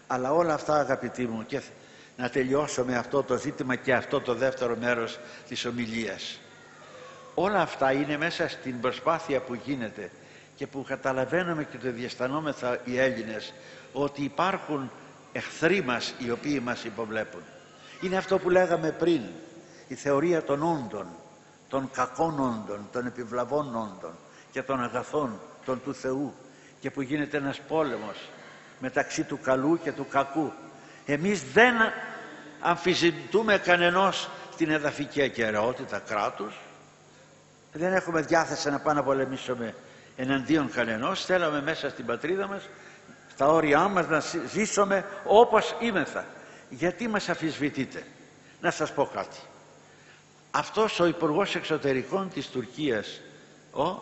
Αλλά όλα αυτά, αγαπητοί μου, και να τελειώσω με αυτό το ζήτημα και αυτό το δεύτερο μέρος της ομιλίας. Όλα αυτά είναι μέσα στην προσπάθεια που γίνεται και που καταλαβαίνουμε και το διαισθανόμεθα οι Έλληνες, ότι υπάρχουν εχθροί μας οι οποίοι μας υποβλέπουν. Είναι αυτό που λέγαμε πριν, η θεωρία των όντων, των κακών όντων, των επιβλαβών όντων και των αγαθών, των του Θεού, και που γίνεται ένας πόλεμος μεταξύ του καλού και του κακού. Εμείς δεν αμφισβητούμε κανενός την εδαφική ακεραιότητα κράτους, δεν έχουμε διάθεση να πάμε να πολεμήσουμε εναντίον κανενός. Θέλαμε μέσα στην πατρίδα μας, στα όρια μας, να ζήσουμε όπως είμεθα. Γιατί μας αμφισβητείτε? Να σας πω κάτι. Αυτός ο Υπουργός Εξωτερικών της Τουρκίας, ο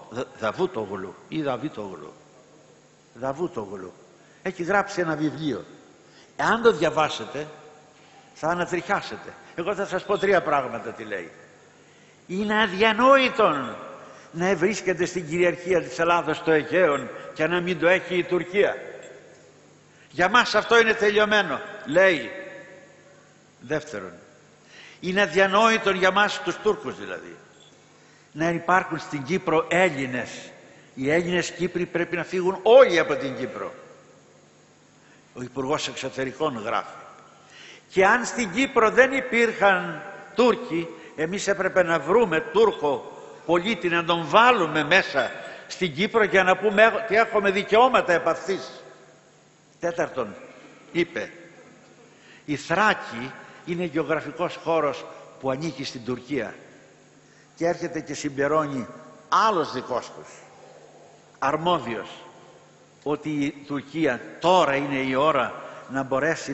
Δαβούτογλου, έχει γράψει ένα βιβλίο. Εάν το διαβάσετε θα ανατριχιάσετε. Εγώ θα σας πω 3 πράγματα τι λέει. Είναι αδιανόητον να βρίσκεται στην κυριαρχία της Ελλάδος στο Αιγαίο και να μην το έχει η Τουρκία. Για μας αυτό είναι τελειωμένο, λέει. Δεύτερον, είναι αδιανόητον για μας τους Τούρκους δηλαδή να υπάρχουν στην Κύπρο Έλληνες. Οι Έλληνες Κύπροι πρέπει να φύγουν όλοι από την Κύπρο. Ο Υπουργός Εξωτερικών γράφει. Και αν στην Κύπρο δεν υπήρχαν Τούρκοι, εμείς έπρεπε να βρούμε Τούρκο πολίτη να τον βάλουμε μέσα στην Κύπρο για να πούμε ότι έχουμε δικαιώματα επ' αυτής. Τέταρτον, είπε, η Θράκη είναι γεωγραφικός χώρος που ανήκει στην Τουρκία, και έρχεται και συμπερώνει άλλος δικός τους, αρμόδιος, ότι η Τουρκία τώρα είναι η ώρα να μπορέσει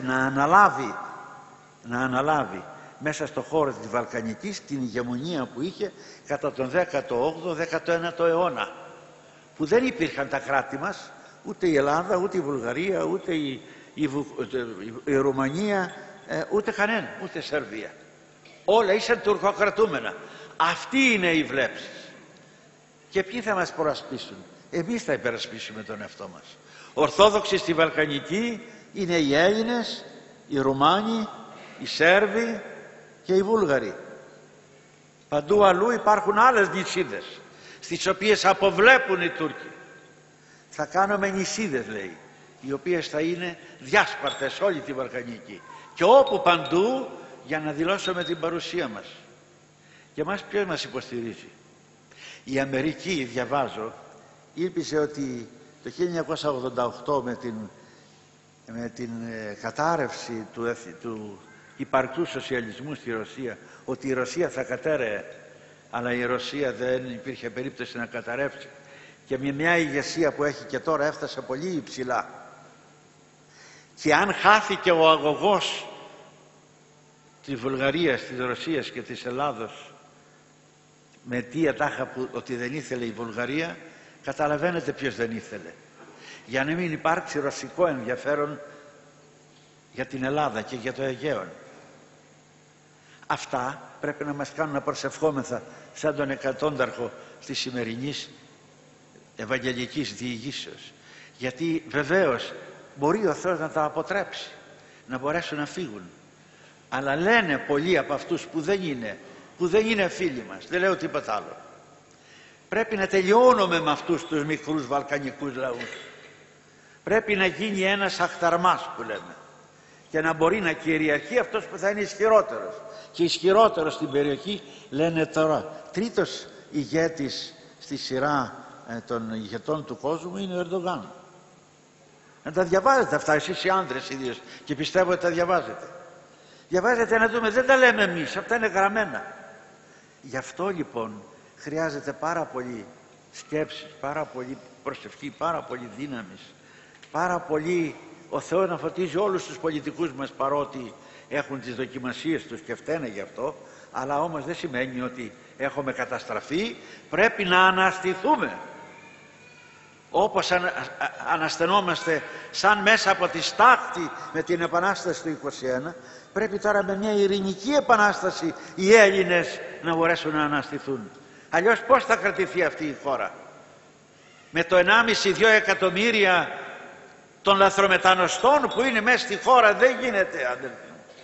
να αναλάβει μέσα στο χώρο της Βαλκανικής την ηγεμονία που είχε κατά τον 18ο-19ο αιώνα, που δεν υπήρχαν τα κράτη μας, ούτε η Ελλάδα, ούτε η Βουλγαρία, ούτε η Ρουμανία, ούτε κανένα, ούτε η Σερβία. Όλα ήσαν τουρκοκρατούμενα. Αυτή είναι η βλέψη. Και ποιοι θα μας προασπίσουν? Εμείς θα υπερασπίσουμε τον εαυτό μας. Ορθόδοξοι στη Βαλκανική είναι οι Έλληνες, οι Ρουμάνοι, οι Σέρβοι και οι Βούλγαροι. Παντού αλλού υπάρχουν άλλες νησίδες στις οποίες αποβλέπουν οι Τούρκοι. Θα κάνουμε νησίδες, λέει, οι οποίες θα είναι διάσπαρτες όλη τη Βαλκανική, και όπου παντού, για να δηλώσουμε την παρουσία μας. Και εμάς ποιος μας υποστηρίζει? Η Αμερική, διαβάζω, ήλπιζε ότι το 1988 με την κατάρρευση του υπαρκτού σοσιαλισμού στη Ρωσία, ότι η Ρωσία θα κατέρεε, αλλά η Ρωσία δεν υπήρχε περίπτωση να καταρρεύσει, και με μια ηγεσία που έχει και τώρα έφτασε πολύ υψηλά. Και αν χάθηκε ο αγωγός της Βουλγαρίας, της Ρωσίας και της Ελλάδος με τι ατάχα ότι δεν ήθελε η Βουλγαρία, καταλαβαίνετε ποιος δεν ήθελε, για να μην υπάρξει ρωσικό ενδιαφέρον για την Ελλάδα και για το Αιγαίο. Αυτά πρέπει να μας κάνουν να προσευχόμεθα σαν τον εκατόνταρχο της σημερινής Ευαγγελικής Διηγήσεως, γιατί βεβαίως μπορεί ο Θεός να τα αποτρέψει, να μπορέσουν να φύγουν. Αλλά λένε πολλοί από αυτούς που δεν είναι φίλοι μας, δεν λέω τίποτα άλλο, πρέπει να τελειώνουμε με αυτούς τους μικρούς βαλκανικούς λαούς. Πρέπει να γίνει ένας αχταρμάς που λέμε, και να μπορεί να κυριαρχεί αυτός που θα είναι ισχυρότερος. Και ισχυρότερος στην περιοχή, λένε τώρα, τρίτος ηγέτης στη σειρά των ηγετών του κόσμου είναι ο Ερντογάν. Να τα διαβάζετε αυτά εσείς οι άντρες ιδίως, και πιστεύω ότι τα διαβάζετε. Διαβάζετε να δούμε, δεν τα λέμε εμείς, αυτά είναι γραμμένα. Γι' αυτό λοιπόν χρειάζεται πάρα πολύ σκέψη, πάρα πολύ προσευχή, πάρα πολύ δύναμη, πάρα πολύ ο Θεός να φωτίζει όλους τους πολιτικούς μας, παρότι έχουν τις δοκιμασίες τους και φταίνε γι' αυτό, αλλά όμως δεν σημαίνει ότι έχουμε καταστραφεί. Πρέπει να αναστηθούμε, όπως αναστενόμαστε σαν μέσα από τη στάχτη με την Επανάσταση του 21, πρέπει τώρα με μια ειρηνική επανάσταση οι Έλληνες να μπορέσουν να αναστηθούν. Αλλιώς πώς θα κρατηθεί αυτή η χώρα? Με το 1,5-2 εκατομμύρια των λαθρομετανοστών που είναι μέσα στη χώρα. Δεν γίνεται, αδελφοί.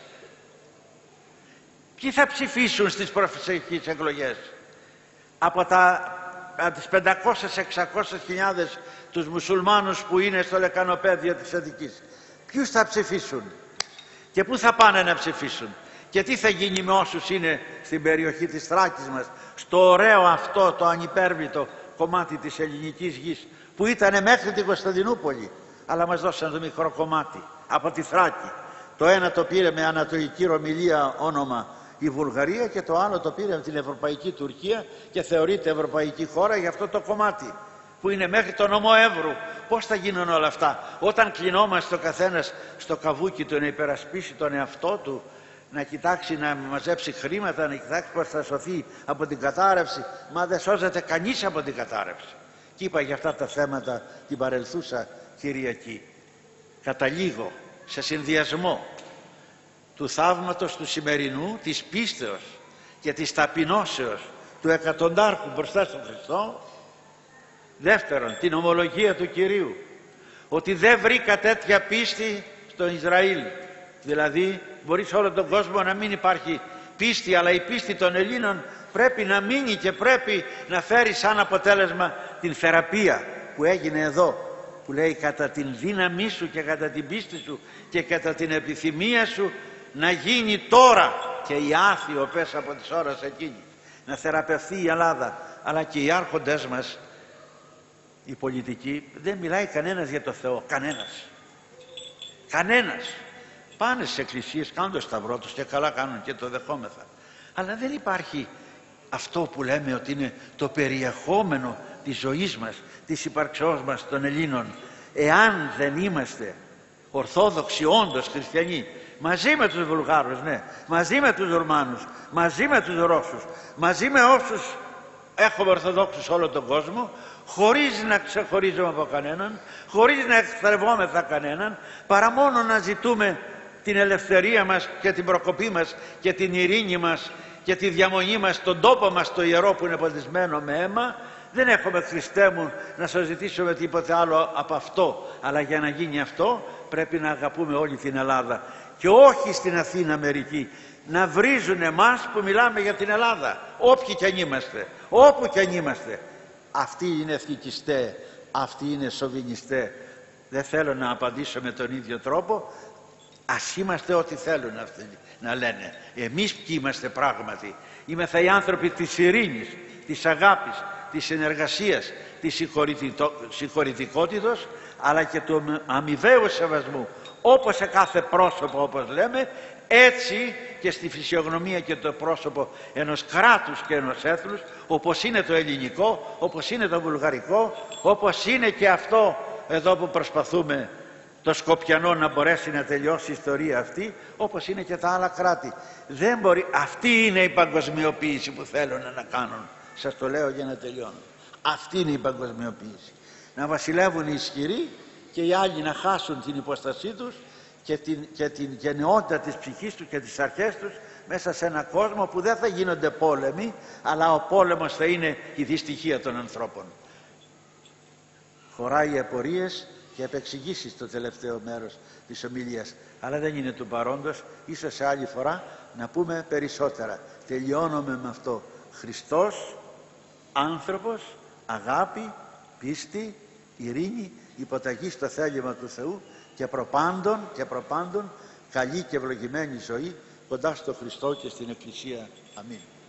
Ποιοι θα ψηφίσουν στις προσεχείς εκλογές? Από τις 500-600 χιλιάδες τους μουσουλμάνους που είναι στο λεκανοπέδιο της Αττικής, ποιους θα ψηφίσουν και πού θα πάνε να ψηφίσουν και τι θα γίνει με όσους είναι στην περιοχή της Θράκης μας, στο ωραίο αυτό το ανυπέρβλητο κομμάτι της ελληνικής γης που ήταν μέχρι την Κωνσταντινούπολη, αλλά μας δώσαν το μικρό κομμάτι από τη Θράκη. Το ένα το πήρε με ανατολική Ρωμυλία όνομα η Βουλγαρία και το άλλο το πήρε από την Ευρωπαϊκή Τουρκία και θεωρείται ευρωπαϊκή χώρα για αυτό το κομμάτι που είναι μέχρι τον ώμο Εύρου. Πώς θα γίνουν όλα αυτά όταν κλεινόμαστε ο καθένας στο καβούκι του να υπερασπίσει τον εαυτό του, να κοιτάξει να μαζέψει χρήματα, να κοιτάξει πώς θα σωθεί από την κατάρρευση? Μα δεν σώζεται κανείς από την κατάρρευση. Και είπα για αυτά τα θέματα την παρελθούσα Κυριακή. Καταλήγω σε συνδυασμό του θαύματος του σημερινού, της πίστεως και της ταπεινώσεως του εκατοντάρχου μπροστά στον Χριστό. Δεύτερον, την ομολογία του Κυρίου ότι δεν βρήκα τέτοια πίστη στο Ισραήλ. Δηλαδή μπορεί σε όλο τον κόσμο να μην υπάρχει πίστη, αλλά η πίστη των Ελλήνων πρέπει να μείνει και πρέπει να φέρει σαν αποτέλεσμα την θεραπεία που έγινε εδώ, που λέει κατά την δύναμή σου και κατά την πίστη σου και κατά την επιθυμία σου να γίνει τώρα και η άθιο πες από τις ώρες εκείνη, να θεραπευθεί η Ελλάδα. Αλλά και οι άρχοντες μας, οι πολιτικοί, δεν μιλάει κανένας για το Θεό, κανένας. Πάνε στις εκκλησίες, κάνουν το σταυρό τους και καλά κάνουν και το δεχόμεθα, αλλά δεν υπάρχει αυτό που λέμε ότι είναι το περιεχόμενο της ζωής μας, της υπαρξεώς μας των Ελλήνων. Εάν δεν είμαστε ορθόδοξοι όντως χριστιανοί, μαζί με τους Βουλγάρους, ναι, μαζί με τους Ρουμάνους, μαζί με τους Ρώσους, μαζί με όσους έχουμε ορθοδόξους όλο τον κόσμο, χωρίς να ξεχωρίζουμε από κανέναν, χωρίς να εχθρευόμεθα κανέναν, παρά μόνο να ζητούμε την ελευθερία μας και την προκοπή μας και την ειρήνη μας και τη διαμονή μας στον τόπο μας το ιερό που είναι ποτισμένο με αίμα. Δεν έχουμε, Χριστέ μου, να σας ζητήσουμε τίποτε άλλο από αυτό, αλλά για να γίνει αυτό πρέπει να αγαπούμε όλη την Ελλάδα και όχι στην Αθήνα μερικοί να βρίζουν εμάς που μιλάμε για την Ελλάδα, όποιοι κι αν είμαστε, όπου κι αν είμαστε. Αυτοί είναι εθνικιστέ, αυτοί είναι σοβινιστέ. Δεν θέλω να απαντήσω με τον ίδιο τρόπο. Ας είμαστε ό,τι θέλουν αυτοί να λένε. Εμείς ποιοι είμαστε πράγματι? Είμεθα οι άνθρωποι της ειρήνης, της αγάπης, της συνεργασίας, της συγχωρητικότητος, αλλά και του αμοιβαίου σεβασμού. Όπως σε κάθε πρόσωπο, όπως λέμε, έτσι και στη φυσιογνωμία και το πρόσωπο ενός κράτους και ενός έθνους, όπως είναι το ελληνικό, όπως είναι το βουλγαρικό, όπως είναι και αυτό εδώ που προσπαθούμε το Σκοπιανό να μπορέσει να τελειώσει η ιστορία αυτή, όπως είναι και τα άλλα κράτη. Δεν μπορεί. Αυτή είναι η παγκοσμιοποίηση που θέλουν να κάνουν. Σας το λέω για να τελειώνω. Αυτή είναι η παγκοσμιοποίηση. Να βασιλεύουν οι ισχυροί και οι άλλοι να χάσουν την υποστασή τους και την γενναιότητα της ψυχής τους και τις αρχές τους μέσα σε ένα κόσμο που δεν θα γίνονται πόλεμοι, αλλά ο πόλεμος θα είναι η δυστυχία των ανθρώπων. Χωράει απορίες και επεξηγήσεις το τελευταίο μέρος της ομιλίας, αλλά δεν είναι του παρόντος. Ίσως σε άλλη φορά να πούμε περισσότερα. Τελειώνουμε με αυτό. Χριστός, άνθρωπος, αγάπη, πίστη, ειρήνη, υποταγή στο θέλημα του Θεού και προπάντων καλή και ευλογημένη ζωή κοντά στο Χριστό και στην Εκκλησία. Αμήν.